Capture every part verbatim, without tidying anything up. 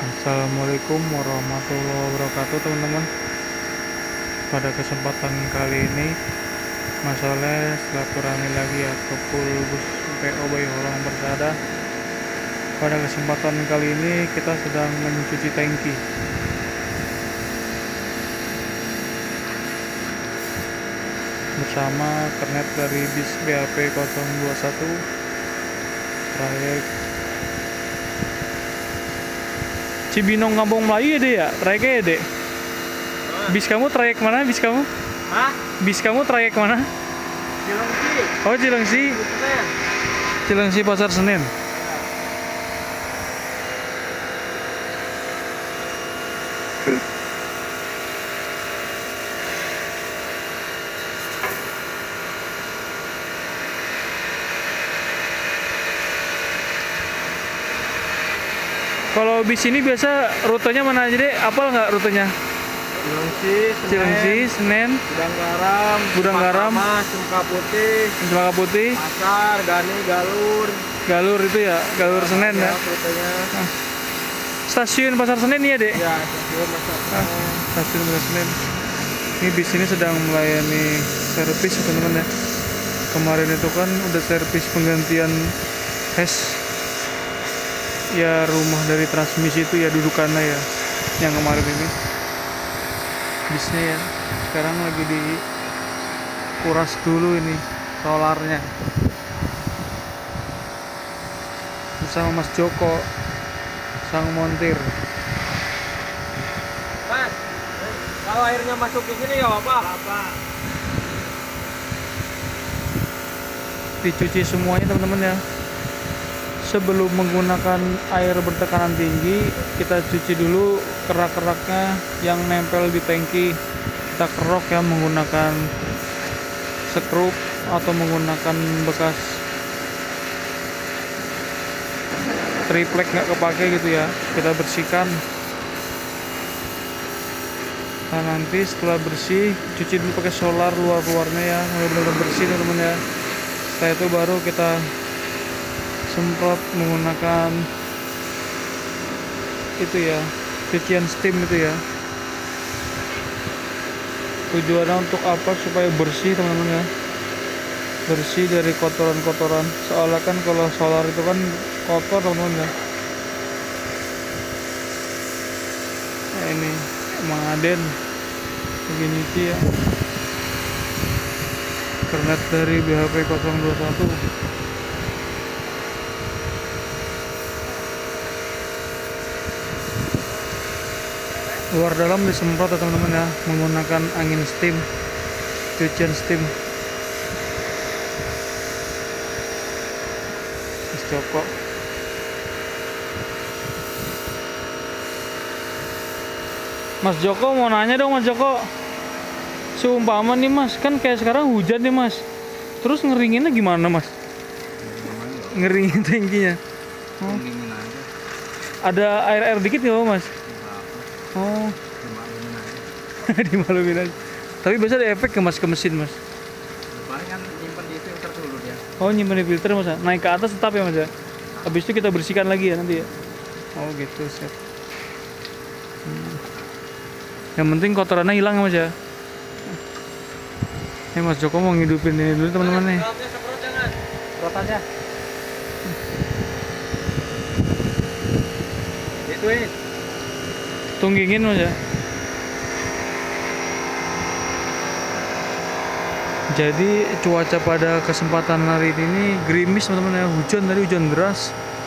Assalamualaikum warahmatullahi wabarakatuh teman-teman. Pada kesempatan kali ini masalah silaturahmi lagi ya ke Pulbus P O Bayi Holong Persada. Pada kesempatan kali ini kita sedang mencuci tangki bersama kernet dari bis B A P nol dua satu trayek Cibinong Kampung Melayu ya deh ya, trayeknya ya deh. Bis kamu trayek mana? Bis kamu? Hah? Bis kamu trayek mana? Cilengsi. Oh Cilengsi. Cilengsi Pasar Senen. Kalau bis ini biasa rutenya mana aja deh? Apal nggak rutenya? Cilengsi, Cilengsi, Senen, Gudang Garam, Gudang Garam, Cempaka Putih, Cempaka Putih, Pasar, Gani, Galur. Galur itu ya, Galur Senen ya. Rutenya. Nah, stasiun Pasar Senen ya deh? Ya, stasiun Pasar Ah, Senen. stasiun Pasar Senen. Ini bis ini sedang melayani servis teman-teman ya. Kemarin itu kan udah servis penggantian hes ya, rumah dari transmisi itu ya, dudukannya ya, yang kemarin ini bisnya ya. Sekarang lagi dikuras dulu ini solarnya bersama Mas Joko sang montir. Mas, kalau airnya masuk ke sini ya apa? Apa? Dicuci semuanya teman-teman ya. Sebelum menggunakan air bertekanan tinggi, kita cuci dulu kerak-keraknya yang nempel di tangki. Kita kerok ya menggunakan sekrup atau menggunakan bekas triplek nggak kepake gitu ya. Kita bersihkan. Nah nanti setelah bersih, cuci dulu pakai solar luar-luarnya ya, benar-benar bersih teman-teman ya. Setelah itu baru kita semprot menggunakan itu ya, cucian steam itu ya. Tujuannya untuk apa? Supaya bersih teman-teman ya, bersih dari kotoran-kotoran. Soalnya kan kalau solar itu kan kotor teman-teman ya. Nah, ini Mangaden begini ya, kernet dari B H P nol dua satu. Luar dalam disemprot ya teman-teman ya, menggunakan angin steam, cucian steam. Mas Joko. Mas Joko mau nanya dong Mas Joko. Seumpama nih Mas, kan kayak sekarang hujan nih Mas. Terus ngeringinnya gimana Mas? Ngeringin tangkinya. Oh. Ada air-air dikit nggak Mas? Oh, dimalumin aja. Tapi biasa ada efek ke Mas ke mesin Mas. Paling kan nyimpen di filter dulu dia. Oh nyimpen di filter Mas ya? Naik ke atas tetap ya Mas ya? Habis itu kita bersihkan lagi ya nanti ya? Oh gitu siap. Hmm. Yang penting kotorannya hilang ya Mas ya? Ini Mas Joko mau ngidupin ini dulu teman-teman nih. Semprot jangan. Semprot aja. Ituin. Tunggingin Mas ya. Jadi cuaca pada kesempatan hari ini gerimis teman-teman ya, hujan tadi, hujan deras.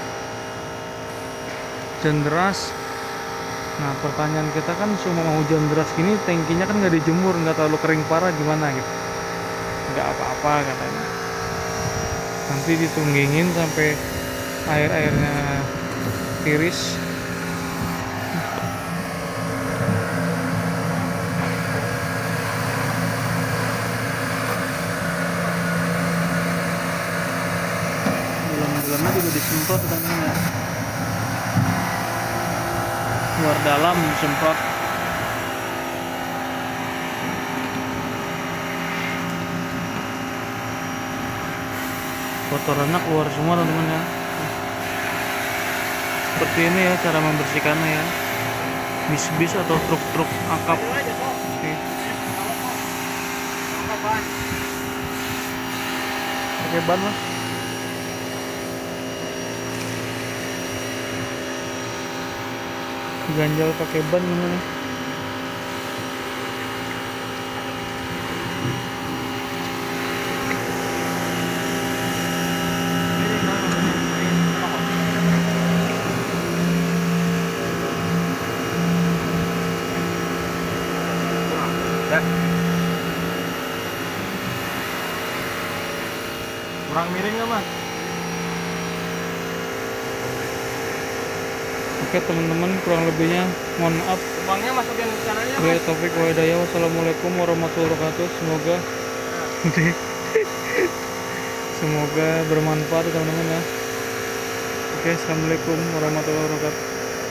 Hujan deras. Nah pertanyaan kita kan semua hujan deras gini tangkinya kan nggak dijemur, nggak terlalu kering parah gimana gitu. Nggak apa-apa katanya. Nanti ditunggingin sampai air-airnya tiris. Bulan-bulannya juga disemprot teman-teman ya. Luar dalam disemprot. Kotorannya keluar semua teman-teman ya. seperti ini ya cara membersihkannya ya, bis-bis atau truk-truk akap. Ayo aja, Sok. Oke, Kapan? pakai ban mas. Ganjal pakai ban gimana? Kurang miring nggak mas? Oke teman-teman, kurang lebihnya mohon maaf. Lubangnya masukin ke sananya Wabillahi mas. taufik wa hidayah. Wassalamualaikum warahmatullahi wabarakatuh. Semoga semoga bermanfaat teman-teman ya. Oke, assalamualaikum warahmatullahi wabarakatuh.